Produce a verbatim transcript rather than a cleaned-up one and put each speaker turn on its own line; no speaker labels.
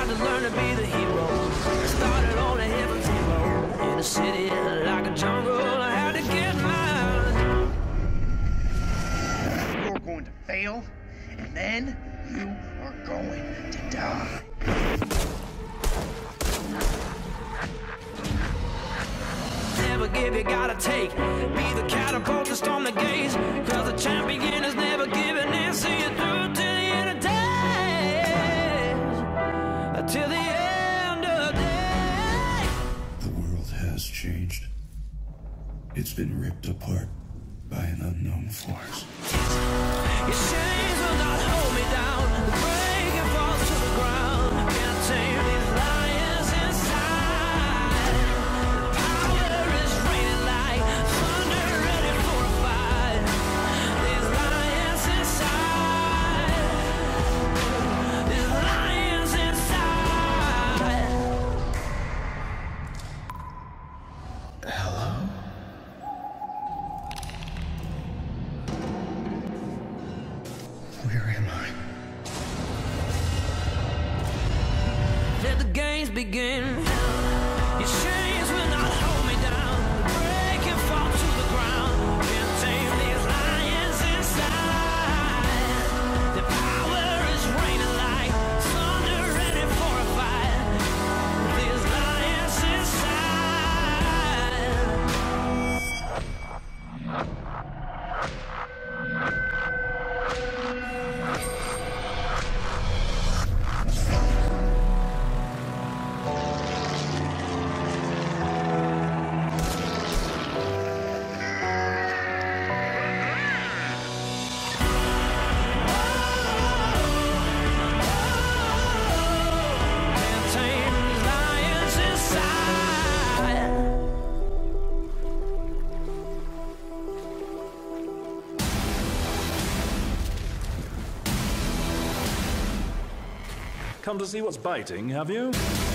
to learn to be the hero. Started on a heaven's road in a city like a jungle. I had to get mine.
You're going to fail, and then you are going to die.
Never give, you gotta take. Be the catapult to storm the gates. Cause the champion is never giving in. See you through till the end of days. Till the end of days.
The world has changed. It's been ripped apart by an unknown force.
Your chains will not hold me down. The break and falls to the ground. Can't tame these lions inside. The power is raining like thunder, ready for a fight. These lions inside. These lions inside.
Hello? Where am I?
Let the games begin. Your chains will not hold me down. Break and fall to the ground. Can't tame these lions inside. The power is raining like thunder, ready for a fight. These lions inside. Can't tame these lions inside.
Come to see what's biting, have you?